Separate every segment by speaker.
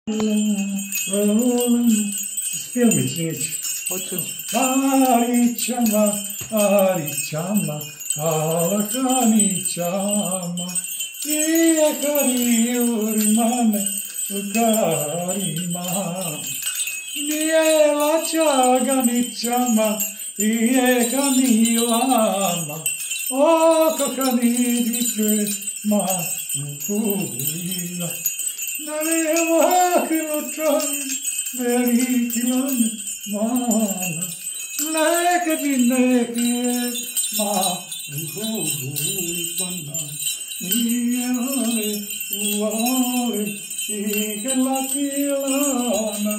Speaker 1: Спел мечеть. Аричама, Аричама, Алаханичама, Иакариуримане, Укарима, Niela Chaganichama, Iekaniolama, O Kakanidike, Ma, Ukuila. Nalevakilotran, Verikilan, Mana, Lekadineke, Ma, Ukuilana, Niele, Uare, Ikelakilana,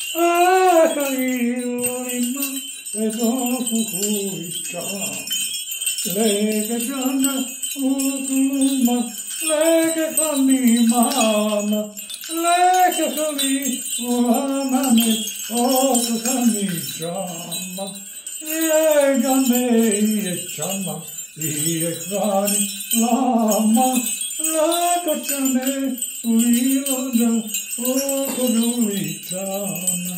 Speaker 1: Akariurima, Edofukuisham, Lekagana, Ukuluma, Lekakanimana, Lekakali, Uhamane, Okakanishama, Yegane, Yechama, Yekrani, Lama, Lakachane, Uilana, Okodulichana,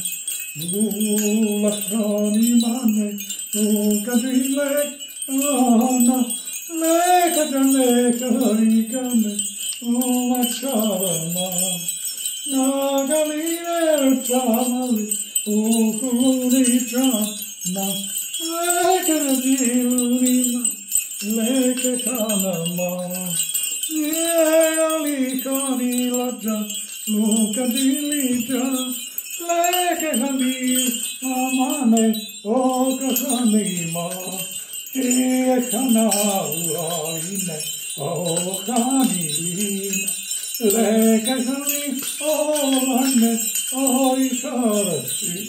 Speaker 1: Ulakani-mane, Ukadilek-ana, Lekajane-karikane, Ulacharama, Nagalile-chamali, Ukulichana, Lekadilima, Lekakanama, Yealikani-laja, Lukadilija, Lekahani, Amane, Okakanima, Iekana, Uaine, Okanilina, Lekahani, Omane, Oikarasi,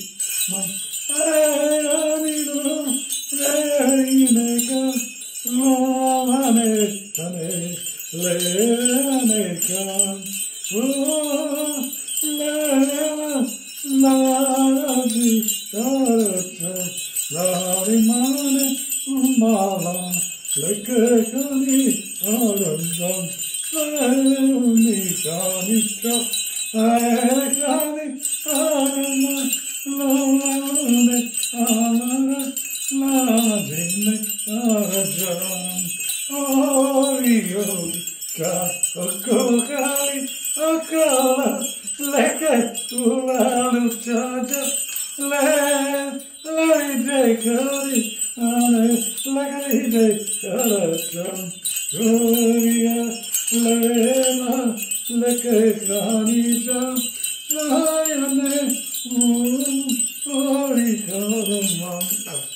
Speaker 1: Eanilo, Eineka, Lane, Kane, Leanekan, Ladi, Sharacha, Larimane, Mala, Lekekani, Arandan, Leunikanitra, Ekani, Arama, Lone, Amara, Ladine, Arajan, Orio, Okokari, Okala, Leke, Ulaluchaja, Lekari, Lekari, Karacham, Gloria, Lela, Lekekranija, Layane, Ori Karamam.